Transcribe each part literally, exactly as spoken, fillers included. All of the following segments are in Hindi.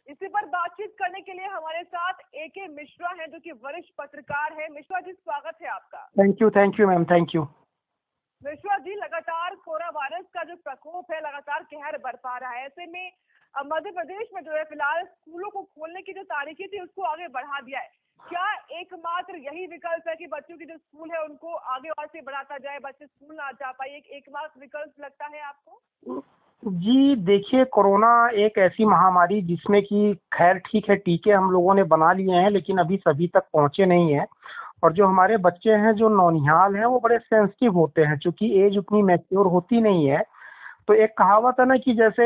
इसी पर बातचीत करने के लिए हमारे साथ ए के मिश्रा हैं, जो कि वरिष्ठ पत्रकार हैं। मिश्रा जी, स्वागत है आपका। Thank you thank you ma'am, thank you. Mishra ji, लगातार कोरोना वायरस का जो प्रकोप है लगातार कहर बरपा रहा है। ऐसे में मध्य प्रदेश में जो है फिलहाल स्कूलों को खोलने की जो तारीखें थी उसको आगे बढ़ा दिया है। क्या एकमात्र यही विकल्प है कि बच्चों की जो स्कूल है उनको आगे और से बढ़ाता जाए, बच्चे स्कूल ना जा पाए, एक एकमात्र विकल्प लगता है आपको? जी देखिए, कोरोना एक ऐसी महामारी जिसमें कि खैर ठीक है, टीके हम लोगों ने बना लिए हैं लेकिन अभी सभी तक पहुंचे नहीं हैं। और जो हमारे बच्चे हैं, जो नौनिहाल हैं, वो बड़े सेंसिटिव होते हैं, क्योंकि एज उतनी मैच्योर होती नहीं है। तो एक कहावत है ना कि जैसे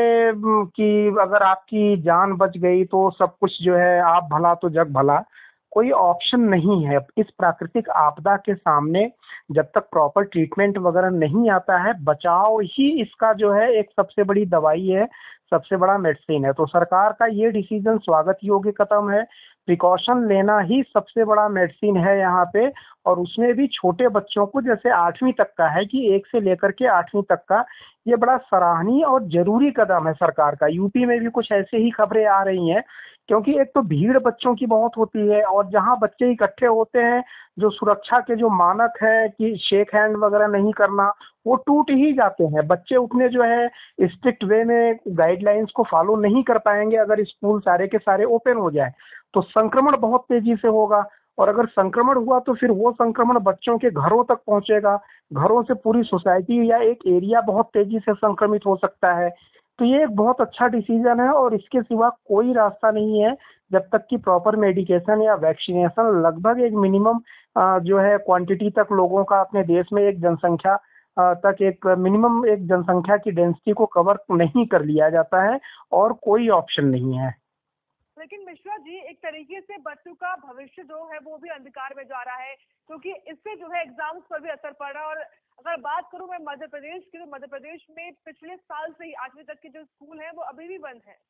कि अगर आपकी जान बच गई तो सब कुछ जो है, आप भला तो जग भला। कोई ऑप्शन नहीं है इस प्राकृतिक आपदा के सामने। जब तक प्रॉपर ट्रीटमेंट वगैरह नहीं आता है, बचाव ही इसका जो है एक सबसे बड़ी दवाई है, सबसे बड़ा मेडिसिन है। तो सरकार का ये डिसीजन स्वागत योग्य कदम है। प्रिकॉशन लेना ही सबसे बड़ा मेडिसिन है यहाँ पे। और उसमें भी छोटे बच्चों को, जैसे आठवीं तक का है कि एक से लेकर के आठवीं तक का, ये बड़ा सराहनीय और जरूरी कदम है सरकार का। यूपी में भी कुछ ऐसे ही खबरें आ रही हैं, क्योंकि एक तो भीड़ बच्चों की बहुत होती है और जहां बच्चे इकट्ठे होते हैं, जो सुरक्षा के जो मानक है कि शेक हैंड वगैरह नहीं करना, वो टूट ही जाते हैं। बच्चे उतने जो है स्ट्रिक्ट वे में गाइडलाइंस को फॉलो नहीं कर पाएंगे। अगर स्कूल सारे के सारे ओपन हो जाए तो संक्रमण बहुत तेजी से होगा, और अगर संक्रमण हुआ तो फिर वो संक्रमण बच्चों के घरों तक पहुंचेगा। घरों से पूरी सोसाइटी या एक एरिया बहुत तेजी से संक्रमित हो सकता है। तो ये एक बहुत अच्छा डिसीजन है और इसके सिवा कोई रास्ता नहीं है, जब तक कि प्रॉपर मेडिकेशन या वैक्सीनेशन लगभग एक मिनिमम जो है क्वांटिटी तक लोगों का अपने देश में, एक जनसंख्या तक, एक मिनिमम एक जनसंख्या की डेंसिटी को कवर नहीं कर लिया जाता है, और कोई ऑप्शन नहीं है। लेकिन मिश्रा जी, एक तरीके से बच्चों का भविष्य जो है वो भी अंधकार में जा रहा है, क्योंकि इससे जो है एग्जाम्स पर भी असर पड़ रहा है। और अगर बात करूं मैं मध्य प्रदेश की, तो मध्य प्रदेश में पिछले साल से ही आठवीं तक के जो स्कूल हैं वो अभी भी बंद है।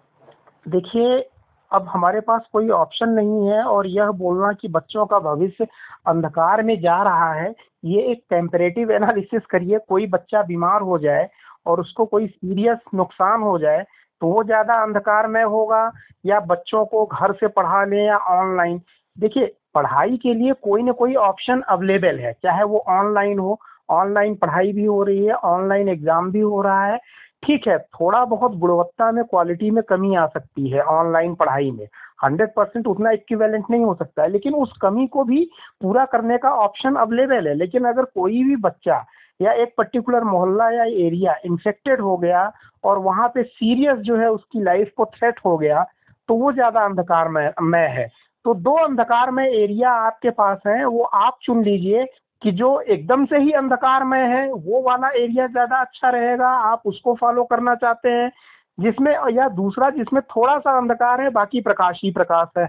देखिए, अब हमारे पास कोई ऑप्शन नहीं है, और यह बोलना कि बच्चों का भविष्य अंधकार में जा रहा है, ये एक टेम्परेटिव एनालिसिस करिए। कोई बच्चा बीमार हो जाए और उसको कोई सीरियस नुकसान हो जाए तो वो ज्यादा अंधकार में होगा, या बच्चों को घर से पढ़ा लें या ऑनलाइन। देखिए, पढ़ाई के लिए कोई ना कोई ऑप्शन अवेलेबल है, चाहे वो ऑनलाइन हो। ऑनलाइन पढ़ाई भी हो रही है, ऑनलाइन एग्जाम भी हो रहा है। ठीक है, थोड़ा बहुत गुणवत्ता में, क्वालिटी में कमी आ सकती है ऑनलाइन पढ़ाई में। हंड्रेड परसेंट उतना इक्विवेलेंट नहीं हो सकता है, लेकिन उस कमी को भी पूरा करने का ऑप्शन अवेलेबल है। लेकिन अगर कोई भी बच्चा या एक पर्टिकुलर मोहल्ला या एरिया इन्फेक्टेड हो गया और वहां पे सीरियस जो है उसकी लाइफ को थ्रेट हो गया, तो वो ज्यादा अंधकार में, में है। तो दो अंधकार में एरिया आपके पास है, वो आप चुन लीजिए कि जो एकदम से ही अंधकार में है वो वाला एरिया ज्यादा अच्छा रहेगा, आप उसको फॉलो करना चाहते हैं, जिसमें, या दूसरा जिसमें थोड़ा सा अंधकार है बाकी प्रकाश ही प्रकाश है।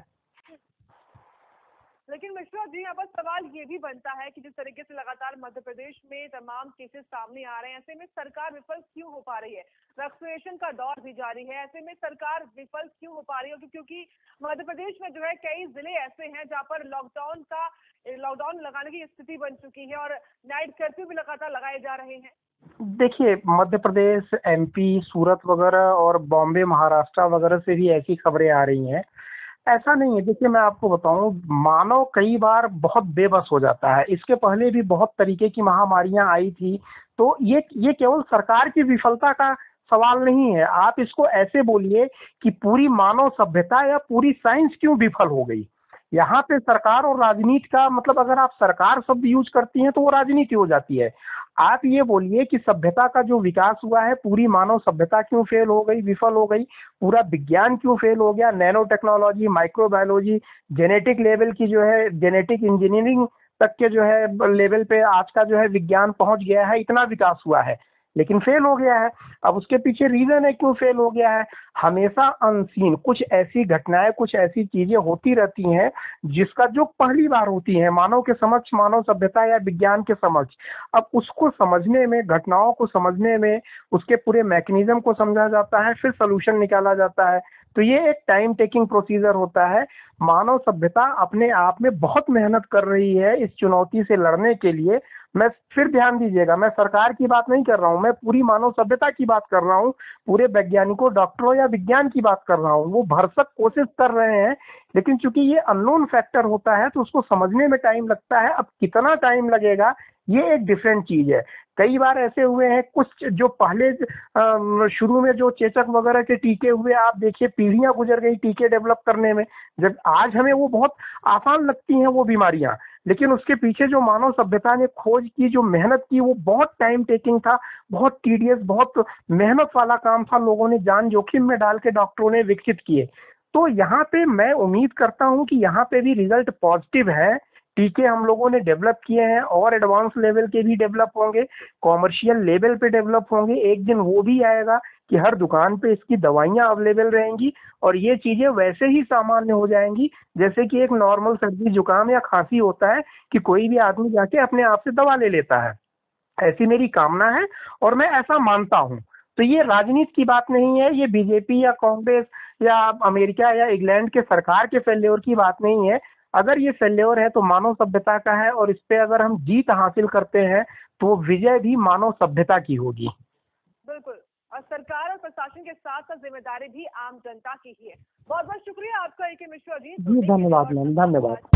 लेकिन मिश्रा जी, यहाँ पर सवाल ये भी बनता है कि जिस तरीके से लगातार मध्य प्रदेश में तमाम केसेस सामने आ रहे हैं, ऐसे में सरकार विफल क्यों हो पा रही है? वैक्सीनेशन का दौर भी जारी है, ऐसे में सरकार विफल क्यों हो पा रही है? क्योंकि मध्य प्रदेश में जो है कई जिले ऐसे हैं जहाँ पर लॉकडाउन का लॉकडाउन लगाने की स्थिति बन चुकी है और नाइट कर्फ्यू भी लगातार लगाए जा रहे हैं। देखिए, मध्य प्रदेश, एमपी, सूरत वगैरह और बॉम्बे, महाराष्ट्र वगैरह से भी ऐसी खबरें आ रही हैं। ऐसा नहीं है। देखिए, मैं आपको बताऊं, मानव कई बार बहुत बेबस हो जाता है। इसके पहले भी बहुत तरीके की महामारियां आई थी। तो ये ये केवल सरकार की विफलता का सवाल नहीं है। आप इसको ऐसे बोलिए कि पूरी मानव सभ्यता या पूरी साइंस क्यों विफल हो गई। यहाँ पे सरकार और राजनीति का मतलब, अगर आप सरकार शब्द यूज करती हैं तो वो राजनीति हो जाती है। आप ये बोलिए कि सभ्यता का जो विकास हुआ है, पूरी मानव सभ्यता क्यों फेल हो गई, विफल हो गई। पूरा विज्ञान क्यों फेल हो गया। Nano technology, microbiology, genetic level की जो है, जेनेटिक इंजीनियरिंग तक के जो है लेवल पे आज का जो है विज्ञान पहुंच गया है, इतना विकास हुआ है, लेकिन फेल हो गया है। अब उसके पीछे रीजन है क्यों फेल हो गया है। हमेशा अनसीन कुछ ऐसी घटनाएं, कुछ ऐसी चीजें होती रहती हैं जिसका जो पहली बार होती है मानव के समक्ष, मानव सभ्यता या विज्ञान के समक्ष। अब उसको समझने में, घटनाओं को समझने में, उसके पूरे मैकेनिज्म को समझा जाता है, फिर सोल्यूशन निकाला जाता है। तो ये एक टाइम टेकिंग प्रोसीजर होता है। मानव सभ्यता अपने आप में बहुत मेहनत कर रही है इस चुनौती से लड़ने के लिए, मैं फिर ध्यान दीजिएगा, मैं सरकार की बात नहीं कर रहा हूँ, मैं पूरी मानव सभ्यता की बात कर रहा हूँ, पूरे वैज्ञानिकों, डॉक्टरों या विज्ञान की बात कर रहा हूँ। वो भरसक कोशिश कर रहे हैं, लेकिन चूंकि ये अननोन फैक्टर होता है तो उसको समझने में टाइम लगता है। अब कितना टाइम लगेगा ये एक डिफरेंट चीज है। कई बार ऐसे हुए हैं, कुछ जो पहले अम, शुरू में जो चेचक वगैरह के टीके हुए, आप देखिए पीढ़ियां गुजर गई टीके डेवलप करने में। जब आज हमें वो बहुत आसान लगती हैं वो बीमारियां, लेकिन उसके पीछे जो मानव सभ्यता ने खोज की, जो मेहनत की, वो बहुत टाइम टेकिंग था, बहुत टीडियस, बहुत मेहनत वाला काम था। लोगों ने जान जोखिम में डाल के डॉक्टरों ने विकसित किए। तो यहाँ पे मैं उम्मीद करता हूँ कि यहाँ पे भी रिजल्ट पॉजिटिव है। टीके हम लोगों ने डेवलप किए हैं और एडवांस लेवल के भी डेवलप होंगे, कॉमर्शियल लेवल पे डेवलप होंगे। एक दिन वो भी आएगा कि हर दुकान पे इसकी दवाइयां अवेलेबल रहेंगी और ये चीजें वैसे ही सामान्य हो जाएंगी जैसे कि एक नॉर्मल सर्दी जुकाम या खांसी होता है कि कोई भी आदमी जाके अपने आप से दवा ले लेता है। ऐसी मेरी कामना है और मैं ऐसा मानता हूँ। तो ये राजनीति की बात नहीं है, ये बीजेपी या कांग्रेस या अमेरिका या इंग्लैंड के सरकार के फेल्योर की बात नहीं है। अगर ये फेल्योर है तो मानव सभ्यता का है, और इस पे अगर हम जीत हासिल करते हैं तो विजय भी मानव सभ्यता की होगी। बिल्कुल, और सरकार और प्रशासन के साथ साथ जिम्मेदारी भी आम जनता की ही है। बहुत बहुत शुक्रिया आपका ए के मिश्रा जी। जी धन्यवाद मैम, धन्यवाद।